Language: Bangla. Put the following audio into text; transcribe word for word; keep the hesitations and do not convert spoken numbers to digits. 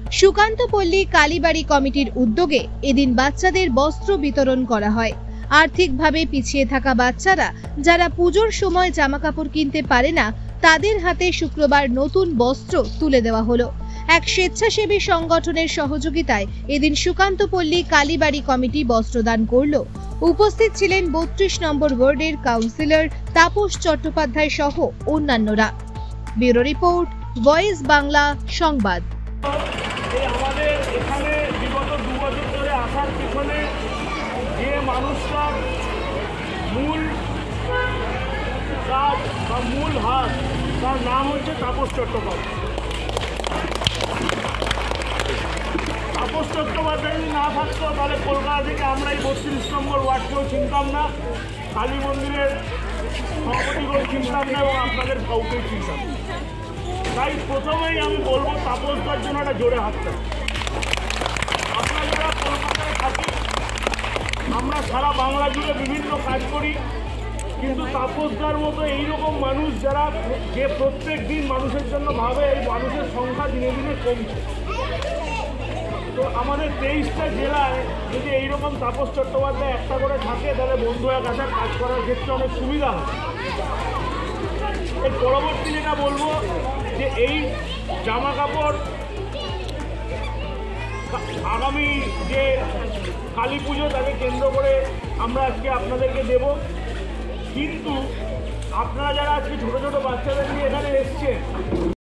সুকান্তপল্লী কালীবাড়ি কমিটির উদ্যোগে এদিন বাচ্চাদের বস্ত্র বিতরণ করা হয়। আর্থিকভাবে পিছিয়ে থাকা বাচ্চারা যারা পুজোর সময় জামাকাপড় কিনতে পারে না, তাদের হাতে শুক্রবার নতুন বস্ত্র তুলে দেওয়া হলো। এক স্বেচ্ছাসেবী সংগঠনের সহযোগিতায় এদিন সুকান্তপল্লী কালীবাড়ি কমিটি বস্ত্রদান করল। উপস্থিত ছিলেন বত্রিশ নম্বর ওয়ার্ডের কাউন্সিলর তাপস চট্টোপাধ্যায় সহ অন্যান্যরা। ব্যুরো রিপোর্ট, ভয়েস বাংলা সংবাদ। আমাদের এখানে বিগত দু বছর ধরে আসার পিছনে যে মানুষটার মূল কাজ বা মূল হাত, তার নাম হচ্ছে তাপস চট্টোপাধ্যায়। তাপস চট্টোপাধ্যায় যদি না থাকতো তাহলে কলকাতা থেকে আমরা এই বত্রিশ নম্বর ওয়ার্ডকেও চিনতাম না, কালী মন্দিরের সভাপতিকেও চিনতাম না এবং আপনাদের কাউকেই চিনতাম না। তাই প্রথমেই আমি বলবো তাপসদার জন্য একটা জোরে হাতটা। আমরা যারা কলকাতায় থাকি, আমরা সারা বাংলা জুড়ে বিভিন্ন কাজ করি, কিন্তু তাপসদার মতো এইরকম মানুষ যারা যে প্রত্যেক দিন মানুষের জন্য ভাবে, এই মানুষের সংখ্যা দিনে দিনে কমছে। তো আমাদের তেইশটা জেলায় যদি এইরকম তাপস চট্টোপাধ্যায় একটা করে থাকে, তাহলে বন্ধু এক আসার কাজ করার ক্ষেত্রে অনেক সুবিধা হয়। এর পরবর্তী যেটা বলবো যে এই জামা কাপড় আগামী যে কালী পুজো তাকে কেন্দ্র করে আমরা আজকে আপনাদেরকে দেব। কিন্তু আপনারা যারা আজকে ছোটো ছোটো বাচ্চাদের নিয়ে এখানে এসছেন,